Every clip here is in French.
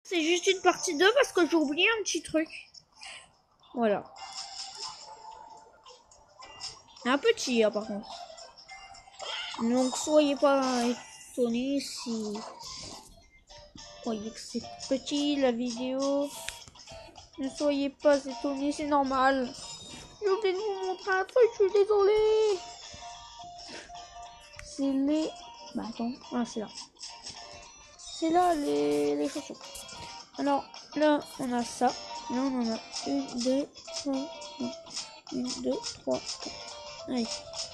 C'est juste une partie 2 parce que j'ai oublié un petit truc. Voilà. Un petit, hein, par contre. Donc, soyez pas étonnés si vous voyez que c'est petit la vidéo. Ne soyez pas étonnés, c'est normal. J'ai oublié de vous montrer un truc, je suis désolée. C'est les... Bah attends, ah c'est là. C'est là les chaussons. Alors là on a ça. Là on en a 1, 2, 3, 1, 2, 3, 4. Allez.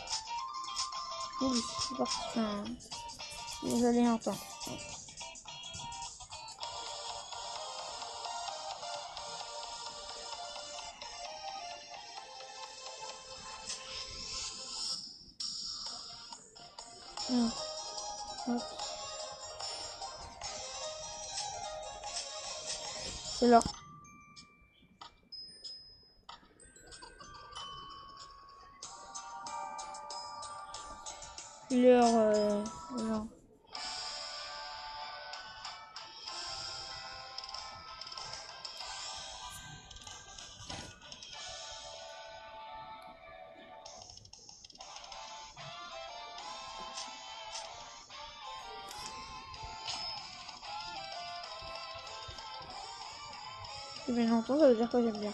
Oui, c'est parti. Enfin, vous allez entendre. C'est là. Voilà. Bien longtemps, ça veut dire que j'aime bien.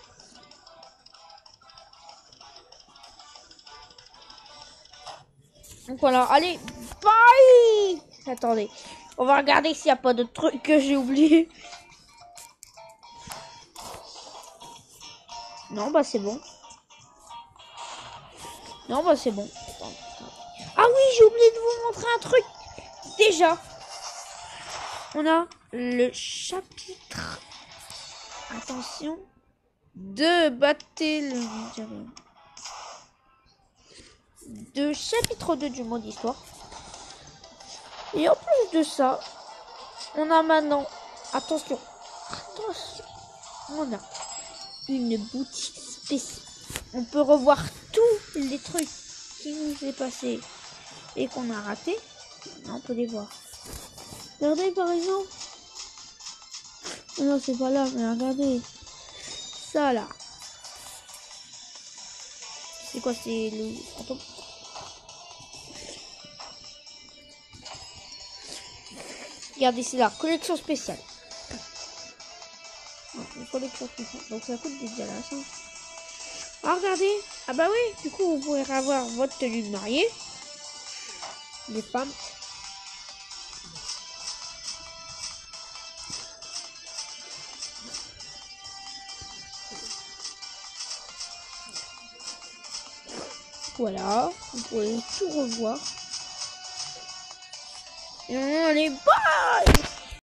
Donc voilà, allez, bye. Attendez, on va regarder s'il n'y a pas de trucs que j'ai oublié. Non, bah c'est bon. Non, bah c'est bon. Ah oui, j'ai oublié de vous montrer un truc. Déjà, on a le chapitre. Attention. De Battle. De chapitre 2 du mode histoire. Et en plus de ça, on a maintenant. Attention. On a une boutique spéciale. On peut revoir tous les trucs qui nous est passé et qu'on a raté. On peut les voir. Regardez par exemple. Non, c'est pas là, mais regardez. Ça là. C'est quoi? C'est le... Attends. Regardez, c'est la collection spéciale. Une collection spéciale. Donc ça coûte des galas. Hein. Ah, regardez. Ah bah oui, du coup, vous pourrez avoir votre tenue de mariée. Les femmes. Voilà, vous pouvez tout revoir. Et allez, bye!